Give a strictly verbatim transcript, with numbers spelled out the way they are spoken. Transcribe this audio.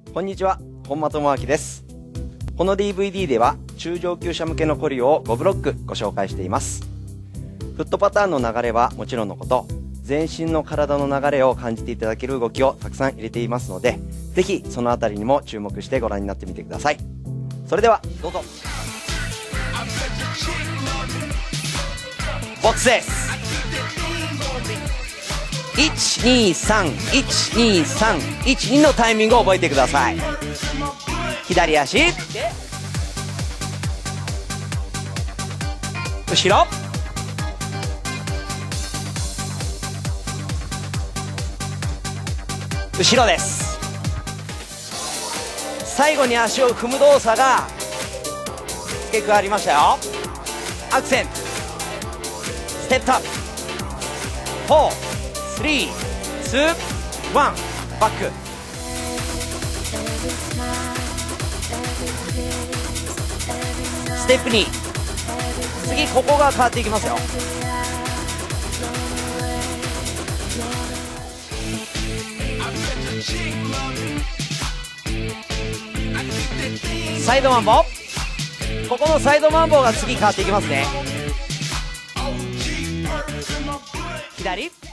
こんにちは、本間智明です。この ディーブイディー では中上級者向けのコリオをごブロックご紹介しています。フットパターンの流れはもちろんのこと、全身の体の流れを感じていただける動きをたくさん入れていますので、ぜひそのあたりにも注目してご覧になってみてください。それではどうぞ。ボックスです。いちにさんいちにさんいちにのタイミングを覚えてください。左足後ろ後ろです。最後に足を踏む動作が付け加わりましたよ。アクセントステップアップフォースリーツーワンバック。ステップに次ここが変わっていきますよ。サイドマンボウ、ここのサイドマンボウが次変わっていきますね。左